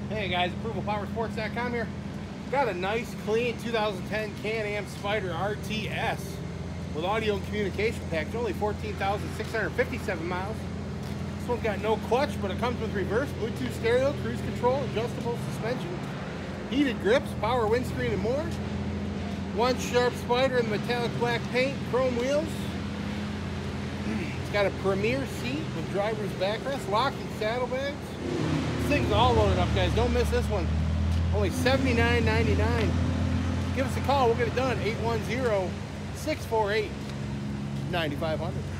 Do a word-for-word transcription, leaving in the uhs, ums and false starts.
Hey guys, approval power sports dot com here. Got a nice, clean two thousand ten Can-Am Spyder R T S with audio and communication package. Only fourteen thousand six hundred fifty-seven miles. This one's got no clutch, but it comes with reverse, Bluetooth stereo, cruise control, adjustable suspension, heated grips, power windscreen, and more. One sharp Spyder in metallic black paint, chrome wheels. It's got a premier seat with driver's backrest, locking saddlebags. This thing's all loaded up, guys. Don't miss this one. Only seventy-nine ninety-nine. Give us a call. We'll get it done. eight one zero, six four eight, nine five zero zero.